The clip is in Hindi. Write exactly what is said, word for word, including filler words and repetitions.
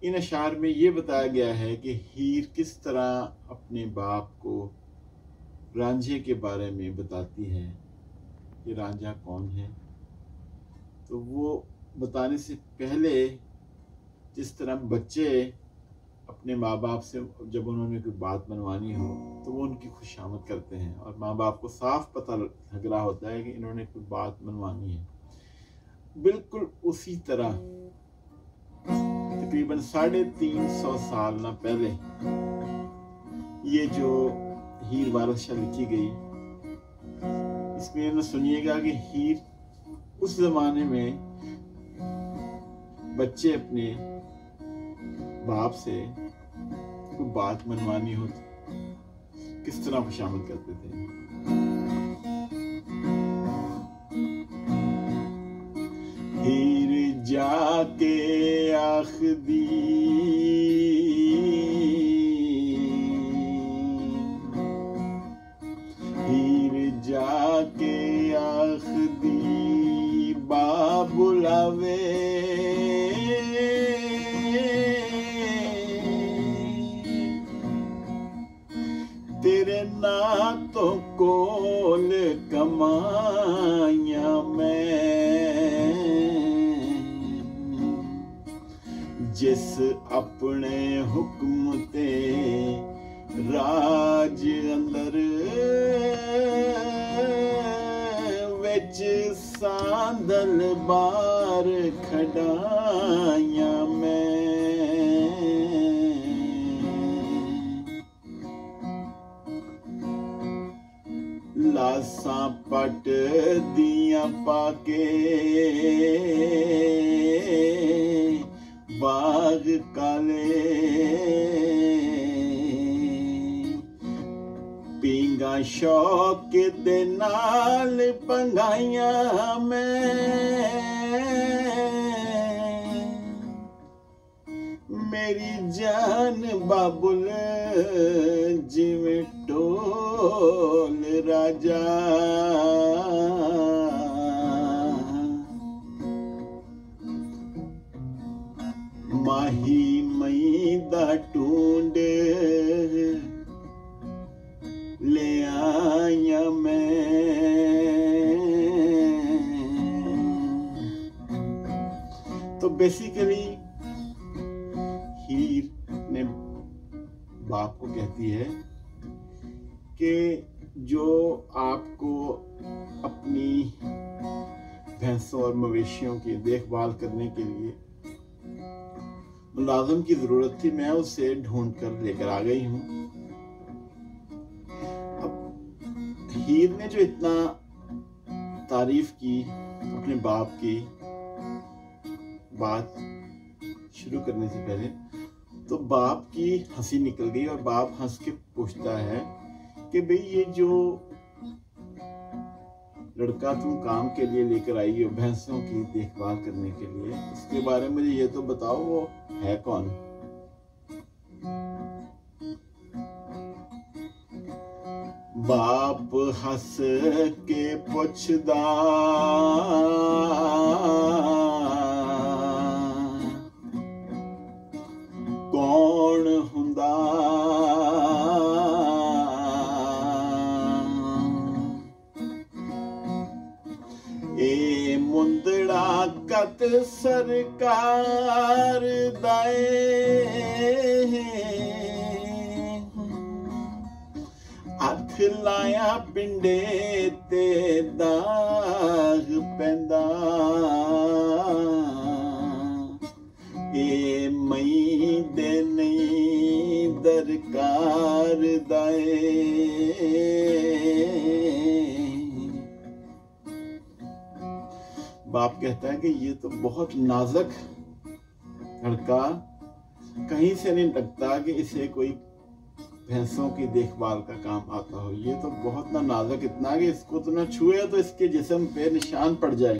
इन अशार में ये बताया गया है कि हीर किस तरह अपने बाप को रांझे के बारे में बताती है कि रांझा कौन है। तो वो बताने से पहले जिस तरह बच्चे अपने माँ बाप से जब उन्होंने कोई बात मनवानी हो तो वो उनकी खुशामद करते हैं और माँ बाप को साफ पता लग रहा होता है कि इन्होंने कोई बात मनवानी है, बिल्कुल उसी तरह तकरीबन साढ़े तीन सौ साल ना पहले ये जो हीर वारसा लिखी गई, इसमें सुनिएगा कि हीर उस जमाने में बच्चे अपने बाप से कोई बात मनवानी हो किस तरह खुशामद करते थे। हीर जाके आखदी हीर जाके आखदी बाप बुलावे तेरे ना तो कोल कमाया मैं जिस अपने हुक्म ते राज अंदर विच सांदल बार खड़ाया मैं लासा पट दिया पाके बाग काले पींगा शौक दे नाल पंगाइया मैं मेरी जान बाबुल जिवें टोल राजा माही मई दा टूंड ले आया मैं। तो बेसिकली हीर ने बाप को कहती है कि जो आपको अपनी भैंसों और मवेशियों की देखभाल करने के लिए मुलाजिम की जरूरत थी, मैं उसे ढूंढ कर लेकर आ गई हूं। अब हीर ने जो इतना तारीफ की अपने बाप की बात शुरू करने से पहले, तो बाप की हंसी निकल गई और बाप हंस के पूछता है कि भाई ये जो लड़का तुम काम के लिए लेकर आई हो भैंसों की देखभाल करने के लिए, उसके बारे में मुझे ये तो बताओ वो है कौन। बाप हंस के पुछदा कौन हुंदा ए मुंदड़ा कत सरकार दाए हथ लाया पिंडे ते दाग पैंदा ए मई दे नहीं दरकार दाए। बाप कहता है कि ये तो बहुत नाजुक लड़का, कहीं से नहीं लगता कि इसे कोई भैंसों की देखभाल का काम आता हो। ये तो बहुत ना नाजुक, इतना कि इसको तो ना छुए तो इसके जिस्म पे निशान पड़ जाए।